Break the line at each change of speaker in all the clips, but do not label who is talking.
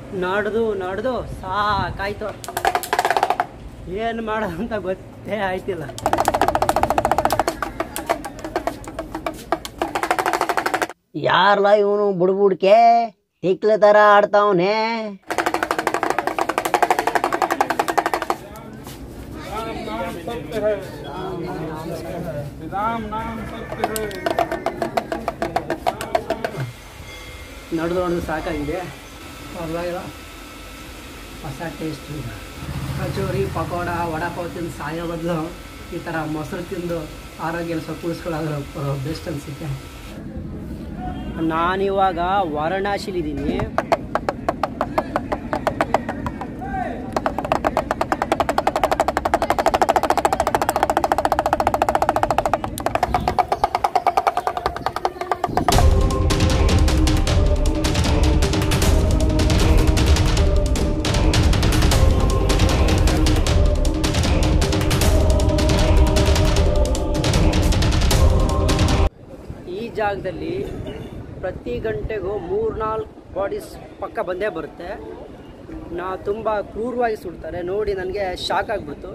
ನಡೆದು ಸಾಕಾಯ್ತು. ಏನು ಮಾಡೋದು ಅಂತ ಗೊತ್ತೇ ಆಯ್ತಿಲ್ಲ.
ಯಾರಲ್ಲ ಇವನು ಬುಡ್ಬುಡ್ಕೆ ತಿಕ್ಲೆ ಥರ ಆಡ್ತಾವನೆ.
ನಡೆದು ಸಾಕಾಗಿದೆ. ಪರವಾಗಿಲ್ಲ, ಹೊಸ ಟೇಸ್ಟ್. ಕಚೋರಿ, ಪಕೋಡ, ವಡಾಪಾವ್ ತಿಂದು ಸಾಯೋ ಬದಲು ಈ ಥರ ಮೊಸರು ತಿಂದು ಆರೋಗ್ಯನ ಸ್ವಲ್ಪ ಉಳಿಸ್ಕೊಳ್ಳೋದ್ರ ಬೆಸ್ಟ್ ಅನಿಸುತ್ತೆ. ನಾನಿವಾಗ ವಾರಣಾಸಿಲಿದ್ದೀನಿ. ಈ ಜಾಗದಲ್ಲಿ ಪ್ರತಿ ಗಂಟೆಗೂ 3-4 ಬಾಡೀಸ್ ಪಕ್ಕ ಬಂದೇ ಬರುತ್ತೆ. ತುಂಬ ಕ್ರೂರವಾಗಿ ಸುಡ್ತಾರೆ. ನೋಡಿ ನನಗೆ ಶಾಕ್ ಆಗಿಬಿಡ್ತು.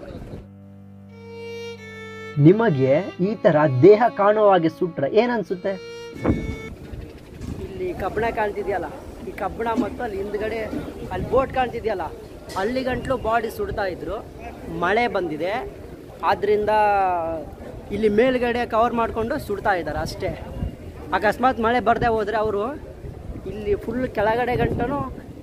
ನಿಮಗೆ ಈ ಥರ ದೇಹ ಕಾಣುವಾಗೆ ಸುಟ್ರೆ ಏನನ್ಸುತ್ತೆ?
ಇಲ್ಲಿ ಕಬ್ಬಣ ಕಾಣ್ತಿದೆಯಲ್ಲ, ಈ ಕಬ್ಬಣ ಮತ್ತು ಅಲ್ಲಿ ಹಿಂದ್ಗಡೆ ಅಲ್ಲಿ ಬೋಟ್ ಕಾಣ್ತಿದೆಯಲ್ಲ, ಅಲ್ಲಿ ಗಂಟ್ಲು ಬಾಡಿ ಸುಡ್ತಾ ಇದ್ರು. ಮಳೆ ಬಂದಿದೆ, ಆದ್ದರಿಂದ ಇಲ್ಲಿ ಮೇಲ್ಗಡೆ ಕವರ್ ಮಾಡಿಕೊಂಡು ಸುಡ್ತಾ ಇದ್ದಾರೆ ಅಷ್ಟೇ. ಅಕಸ್ಮಾತ್ ಮಳೆ ಬರದೆ ಹೋದರೆ ಅವರು ಇಲ್ಲಿ ಫುಲ್ ಕೆಳಗಡೆ ಗಂಟನೂ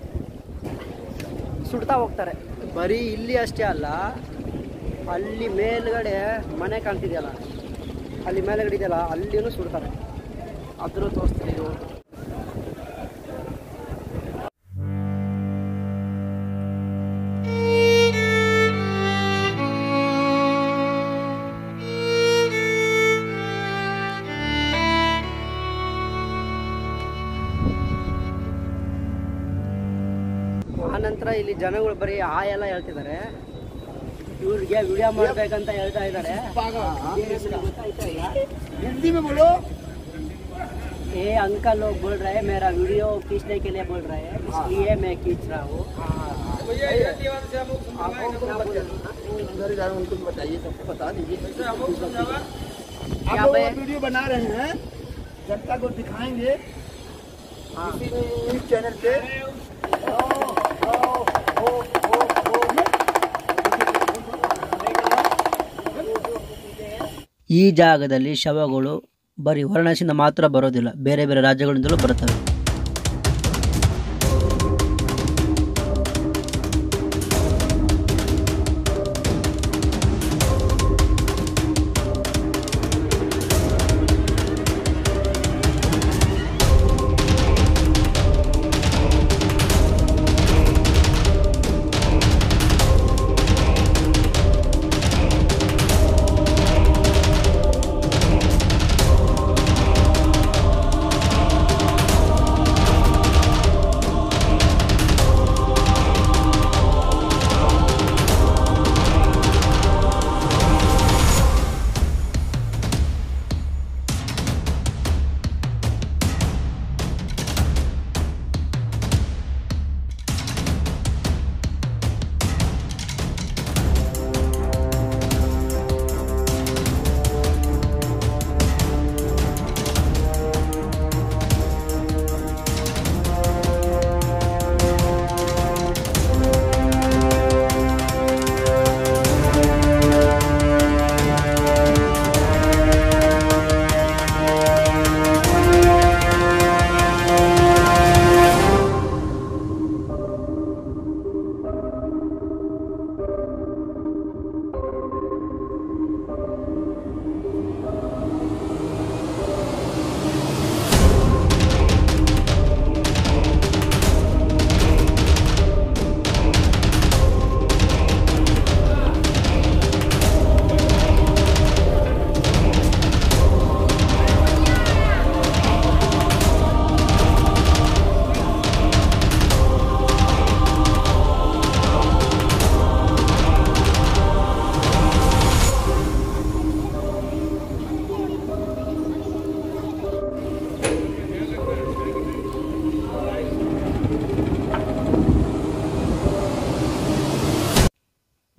ಸುಡ್ತಾ ಹೋಗ್ತಾರೆ. ಬರೀ ಇಲ್ಲಿ ಅಷ್ಟೇ ಅಲ್ಲ, ಅಲ್ಲಿ ಮೇಲ್ಗಡೆ ಮನೆ ಕಾಣ್ತಿದೆಯಲ್ಲ, ಅಲ್ಲಿ ಮೇಲ್ಗಡೆ ಇದೆಯಲ್ಲ, ಅಲ್ಲಿನೂ ಸುಡ್ತಾರೆ. ಅದ್ರೂ ತೋರಿಸ್ತೀನಿ ಇದು. ಆನಂತರ ಇಲ್ಲಿ ಜನಗಳು ಬರೀ ಎಲ್ಲ ಹೇಳ್ತಿದ್ದಾರೆ. ಇವ್ರಿಗೆ ವಿಡಿಯೋ ಮಾಡ್ಬೇಕಂತ ಹೇಳ್ತಾ ಇದ್ದಾರೆ. ए अंकल लोग बोल रहे हैं मेरा वीडियो खींचने के लिए बोल रहे हैं, इसलिए मैं खींच रहा हूँ. उनको बताइए, सबको बता दीजिए.
आप लोग वीडियो बना रहे हैं, जनता को दिखाएंगे यूट्यूब चैनल पे.
ಈ ಜಾಗದಲ್ಲಿ ಶವಗಳು ಬರೀ ವಾರಣಾಸಿಯಿಂದ ಮಾತ್ರ ಬರೋದಿಲ್ಲ, ಬೇರೆ ಬೇರೆ ರಾಜ್ಯಗಳಿಂದಲೂ ಬರುತ್ತವೆ.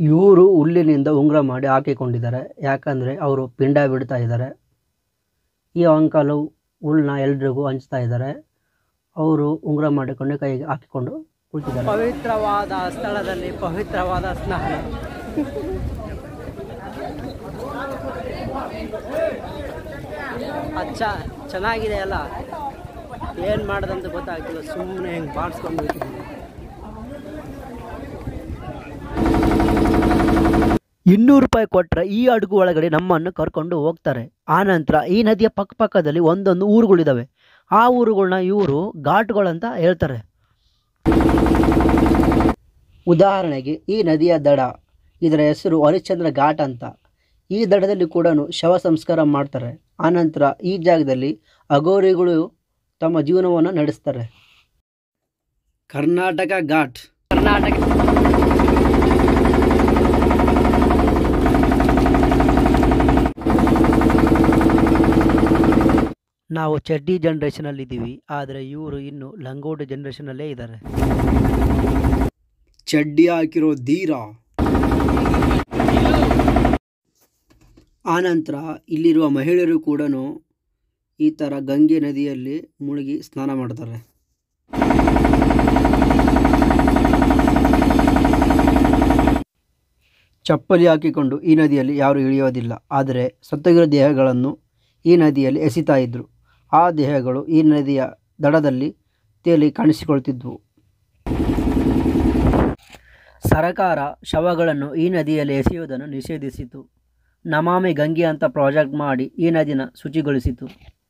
ಇವರು ಹುಲ್ಲಿನಿಂದ ಉಂಗುರ ಮಾಡಿ ಹಾಕಿಕೊಂಡಿದ್ದಾರೆ, ಯಾಕಂದರೆ ಅವರು ಪಿಂಡ ಬಿಡ್ತಾ ಇದ್ದಾರೆ. ಈ ಅಂಕಲು ಹುಲ್ಲನ್ನ ಎಲ್ರಿಗೂ ಹಂಚ್ತಾ ಇದ್ದಾರೆ. ಅವರು ಉಂಗುರ ಮಾಡಿಕೊಂಡು ಕೈಗೆ ಹಾಕಿಕೊಂಡು ಕುಳಿತಿದ್ದಾರೆ.
ಪವಿತ್ರವಾದ ಸ್ಥಳದಲ್ಲಿ ಪವಿತ್ರವಾದ ಸ್ನಾನ. ಚೆನ್ನಾಗಿದೆ ಅಲ್ಲ, ಏನು ಮಾಡೋದಂತ ಗೊತ್ತಾಗ್ತಿಲ್ಲ, ಸುಮ್ಮನೆ ಹೆಂಗೆ ಬಾರಿಸ್ಕೊಂಡು ಹೋಗ್ತಿದ್ದೀನಿ.
200 ರೂಪಾಯಿ ಕೊಟ್ಟರೆ ಈ ಹಡಗು ಒಳಗಡೆ ನಮ್ಮನ್ನು ಕರ್ಕೊಂಡು ಹೋಗ್ತಾರೆ. ಆನಂತರ ಈ ನದಿಯ ಪಕ್ಕದಲ್ಲಿ ಒಂದೊಂದು ಊರುಗಳಿದ್ದಾವೆ. ಆ ಊರುಗಳನ್ನ ಇವರು ಘಾಟ್ಗಳಂತ ಹೇಳ್ತಾರೆ. ಉದಾಹರಣೆಗೆ ಈ ನದಿಯ ದಡ, ಇದರ ಹೆಸರು ಹರಿಶ್ಚಂದ್ರ ಘಾಟ್ ಅಂತ. ಈ ದಡದಲ್ಲಿ ಕೂಡ ಶವ ಸಂಸ್ಕಾರ ಮಾಡ್ತಾರೆ. ಆನಂತರ ಈ ಜಾಗದಲ್ಲಿ ಅಘೋರಿಗಳು ತಮ್ಮ ಜೀವನವನ್ನು ನಡೆಸ್ತಾರೆ.
ಕರ್ನಾಟಕ ಘಾಟ್, ಕರ್ನಾಟಕ
ನಾವು ಚಡ್ಡಿ ಜನ್ರೇಷನಲ್ಲಿ ಇದ್ದೀವಿ, ಆದರೆ ಇವರು ಇನ್ನು ಲಂಗೋಟಿ ಜನ್ರೇಷನಲ್ಲೇ ಇದ್ದಾರೆ.
ಚಡ್ಡಿ ಹಾಕಿರೋ ಧೀರ.
ಆನಂತರ ಇಲ್ಲಿರುವ ಮಹಿಳೆಯರು ಕೂಡ ಈ ಥರ ಗಂಗೆ ನದಿಯಲ್ಲಿ ಮುಳುಗಿ ಸ್ನಾನ ಮಾಡ್ತಾರೆ. ಚಪ್ಪಲಿ ಹಾಕಿಕೊಂಡು ಈ ನದಿಯಲ್ಲಿ ಯಾರು ಇಳಿಯೋದಿಲ್ಲ, ಆದರೆ ಸತ್ತೋಗಿರೋ ದೇಹಗಳನ್ನು ಈ ನದಿಯಲ್ಲಿ ಎಸಿತಾ ಇದ್ದರು. ಆ ದೇಹಗಳು ಈ ನದಿಯ ದಡದಲ್ಲಿ ತೇಲಿ ಕಾಣಿಸಿಕೊಳ್ತಿದ್ವು. ಸರಕಾರ ಶವಗಳನ್ನು ಈ ನದಿಯಲ್ಲಿ ಎಸೆಯುವುದನ್ನು ನಿಷೇಧಿಸಿತು. ನಮಾಮಿ ಗಂಗೆ ಅಂತ ಪ್ರಾಜೆಕ್ಟ್ ಮಾಡಿ ಈ ನದಿನ ಶುಚಿಗೊಳಿಸಿತು.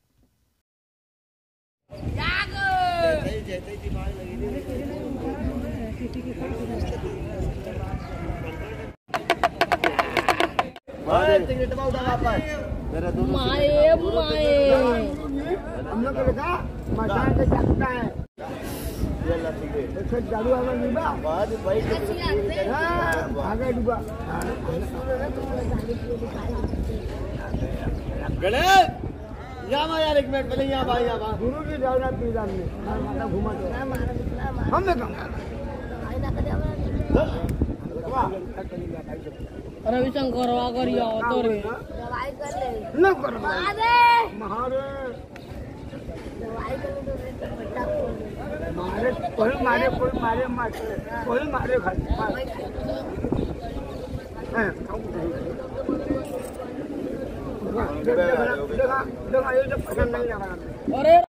यार एक मिनट पहले यहाँ भाई यहाँ गुरु की जाना पीला में घुमा दो हम
रविशंकर वागरिया तो रे
दवाई कर ले न कर महारे दवाई कर ले तो बेटा मारे कोई मारे कोई मारे खाली हैं देखा ये तो पसंद नहीं लगा।
अरे